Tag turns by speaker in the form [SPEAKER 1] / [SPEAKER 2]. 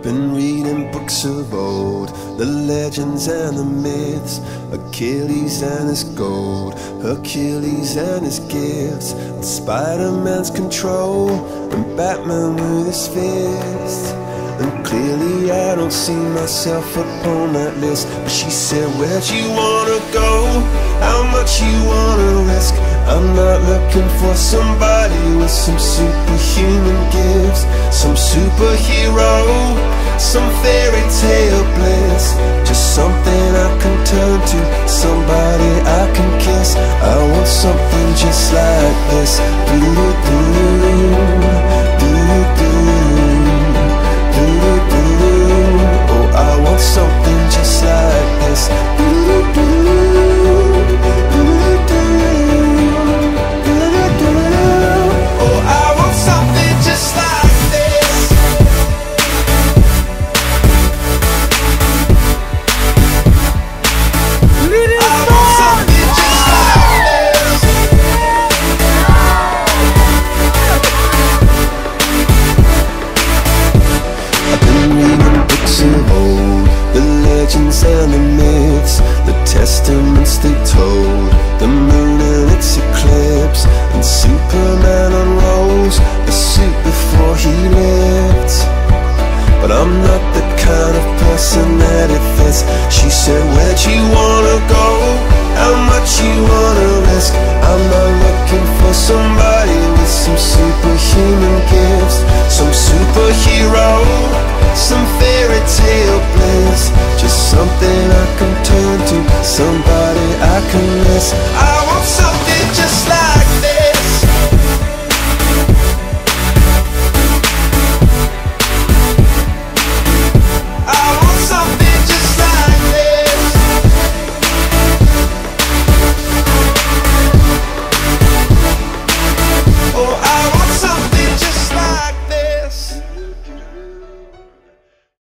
[SPEAKER 1] Been reading books of old, the legends and the myths, Achilles and his gold, Hercules and his gifts, and Spider-Man's control, and Batman with his fists. And clearly I don't see myself upon that list. But she said, where'd you wanna go? How much you wanna risk? I'm not looking for somebody with some superhuman gifts, some superhero, some fairy tale bliss. Just something I can turn to, somebody I can kiss. I want something just like this. Oh, I want something just like this. Oh, I want something just like this. I want something just like this. I've been reading books of old, the legends and the myths, the testaments they told, the moon and its eclipse, and Superman unrolls a suit before he lived. But I'm not the kind of person that it fits. She said, where'd you wanna go? How much you wanna risk? I'm not looking for somebody with some superhuman gifts, some superhero, some fairy tale bliss. Just something I can turn to, somebody I can miss. I want something just like